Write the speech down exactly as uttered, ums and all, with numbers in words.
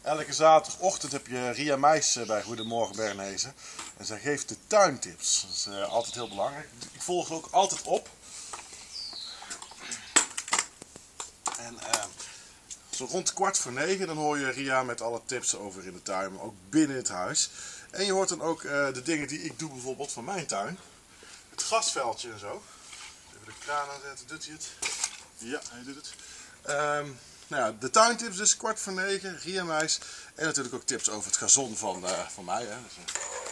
Elke zaterdagochtend heb je Ria Meijs bij Goedemorgen Bernese. En zij geeft de tuintips. Dat is uh, altijd heel belangrijk. Ik volg er ook altijd op. En uh, zo rond kwart voor negen dan hoor je Ria met alle tips over in de tuin, maar ook binnen het huis. En je hoort dan ook uh, de dingen die ik doe bijvoorbeeld van mijn tuin. Het grasveldje en zo. Even de kraan aanzetten, doet hij het? Ja, hij doet het. Um, nou ja, de tuintips dus kwart voor negen, Ria Meijs. En natuurlijk ook tips over het gazon van, uh, van mij. Hè. Dus, uh,